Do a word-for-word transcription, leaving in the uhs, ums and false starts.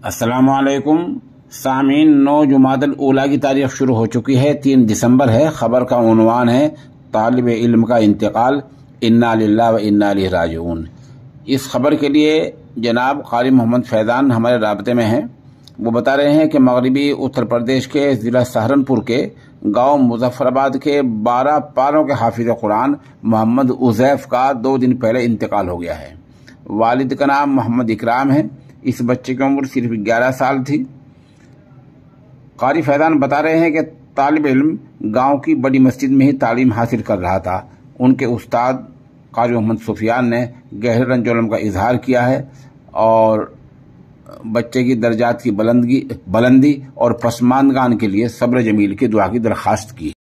अस्सलामुअलैकुम सामीन। नौ जुमादल ऊला की तारीख शुरू हो चुकी है। तीन दिसंबर है। खबर का उन्वान है तालिब इल्म का इंतकाल, इन्ना लिल्लाहि व इन्ना इलैहि राजिऊन। इस खबर के लिए जनाब कारी मोहम्मद फैज़ान हमारे राब्ते में हैं। वो बता रहे हैं कि मगरबी उत्तर प्रदेश के ज़िला सहारनपुर के गांव मुजफ्फराबाद के बारह पारों के हाफिज कुरान मोहम्मद उज़ैफ का दो दिन पहले इंतकाल हो गया है। वालिद का नाम मोहम्मद इकराम है। इस बच्चे की उम्र सिर्फ ग्यारह साल थी। कारी फैज़ान बता रहे हैं कि तालिब इल्म गांव की बड़ी मस्जिद में ही तालीम हासिल कर रहा था। उनके उस्ताद कारी मोहम्मद सुफियान ने गहरे रंजोलम का इजहार किया है और बच्चे की दर्जात की बुलंदी बुलंदी और पसमानदगान के लिए सब्र जमील की दुआ की दरख्वास्त की।